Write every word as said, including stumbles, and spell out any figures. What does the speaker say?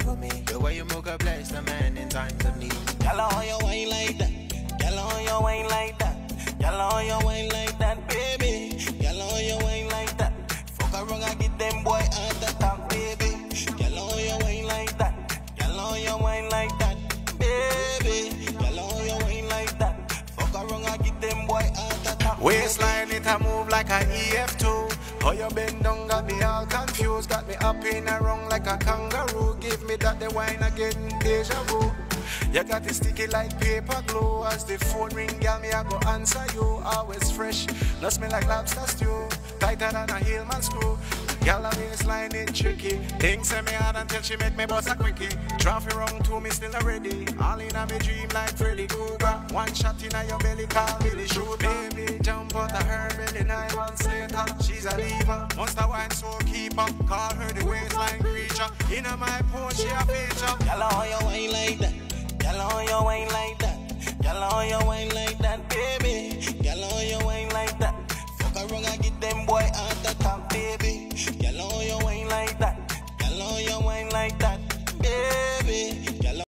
for me. The way you move a bless the man in times of need. Girl, how you wine like that? Girl, how you wine like that? Girl, how you wine like that, baby? Girl, how you wine like that? Fuck around and get them boy at the top, baby. Girl, how you wine like that? Girl, how you wine like that, baby? Girl, how you wine like that? Fuck around and get them boy at the top. Waistline it a move like a E F two. How you bend down got me all confused. Got me up in a wrong like a kangaroo. Give me that the wine again, deja vu. You got it sticky like paper glue. As the phone ring, girl, me I go answer you. Always fresh, no smell like lobster stew. Tighter than a Hillman screw. Girl, a waistline it tricky. Things say me hard until she make me bust a quickie. Trophy wrong to me still ready. All in a me dream like Freddy Krueger. One shot in a your belly, call me the shooter. Baby, jump out of her belly nine months later. She's a diva, must have wine so keeper. Call her the waistline creature. In a my porch she a feature. Girl, how you wine like that?